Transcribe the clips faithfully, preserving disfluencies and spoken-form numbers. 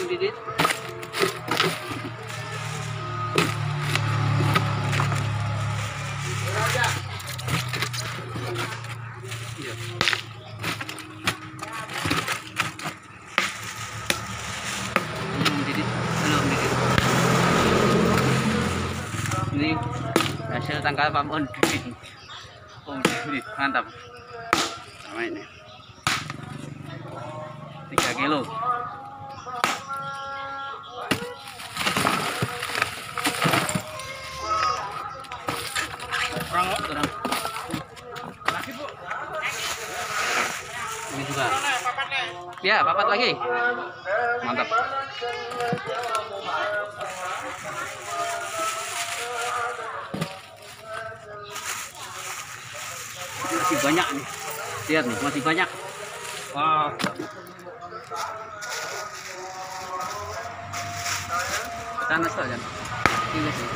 Didit. Iya. Belum Didit, belum Didit. Ini hasil tangkapan Om Didit. Om Didit, mantap. Sama ini. tiga kilo. Kurang, kurang. Lagi, Bu. Ini juga. Ya, papat lagi. Mantap. Masih banyak nih. Lihat nih, masih banyak. Wah. Panas kok kan? Ini sih.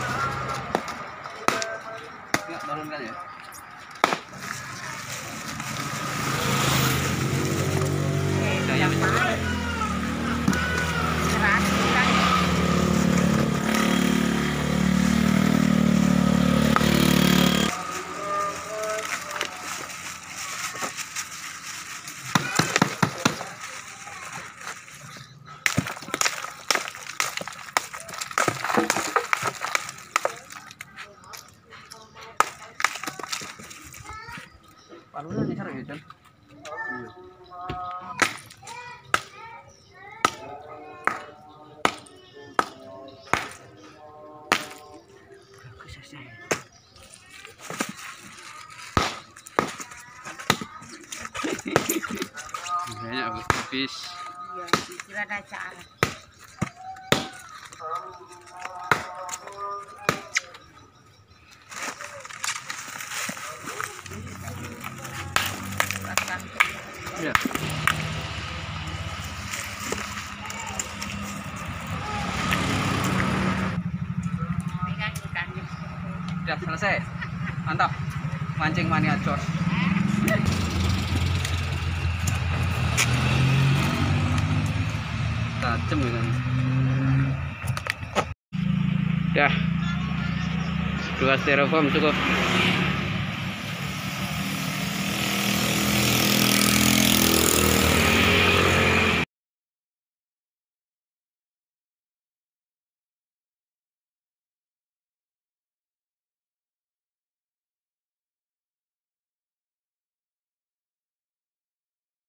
Enggak turunkan ya. Gaya besar. Palunya nih seru gitu. Banyak habis. Iya, kira ada cara. Ya. Sudah selesai. Mantap. Mancing mania Jos. Tajam gitu. Dah. Dua styrofoam cukup.